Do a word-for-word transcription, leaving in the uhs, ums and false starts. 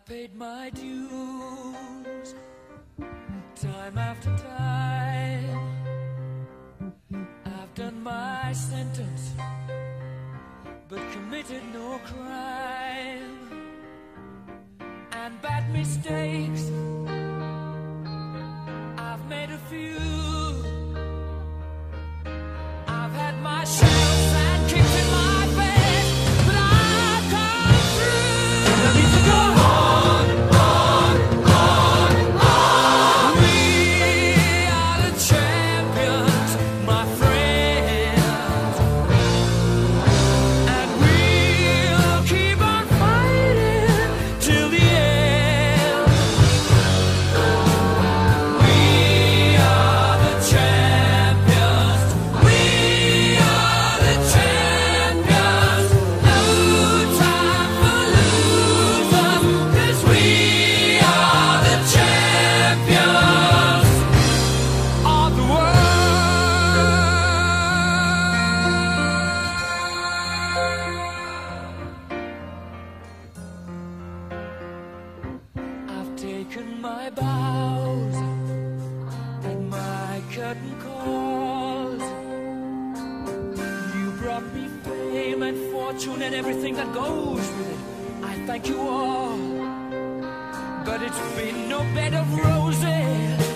paid my dues time after time. I've done my sentence, but committed no crime. And bad mistakes, I've made a few. I've had my shadows and kicked in my bed, but I've come through. I need to go on, on, on, on. We are the champions, my friends, and we'll keep on fighting till the end. We are the champions. We are the champions. No time for losers, 'cause we are the champions of the world. I've taken my bows and my curtain calls. You brought me fame and fortune and everything that goes with it. I thank you all, but it's been no bed of roses.